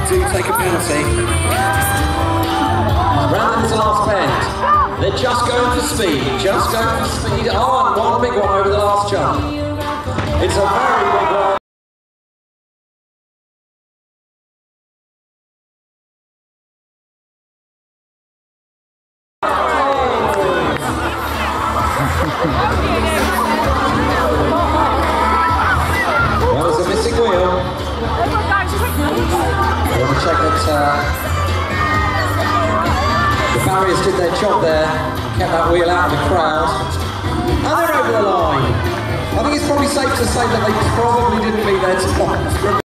do take a penalty. Round into the last bend. They're just going for speed, just going for speed. Oh, and one big one over the last jump. It's a very big one. Well, there's a missing wheel. We want to check that the barriers did their job there, kept that wheel out of the crowd. And they're over the line. I think it's probably safe to say that they probably didn't meet their time.